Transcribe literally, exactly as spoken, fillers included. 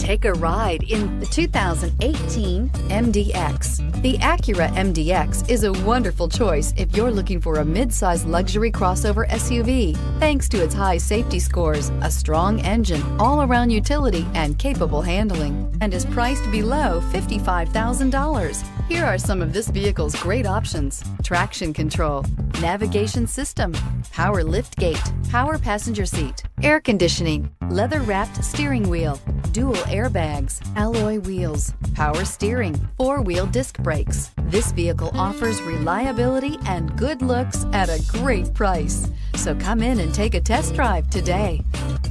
Take a ride in the two thousand eighteen M D X. The Acura M D X is a wonderful choice if you're looking for a mid-size luxury crossover S U V. Thanks to its high safety scores, a strong engine, all-around utility, and capable handling, and is priced below fifty-five thousand dollars. Here are some of this vehicle's great options: traction control, navigation system, power liftgate, power passenger seat, air conditioning, leather-wrapped steering wheel, dual airbags, alloy wheels, power steering, four-wheel disc brakes. This vehicle offers reliability and good looks at a great price. So come in and take a test drive today.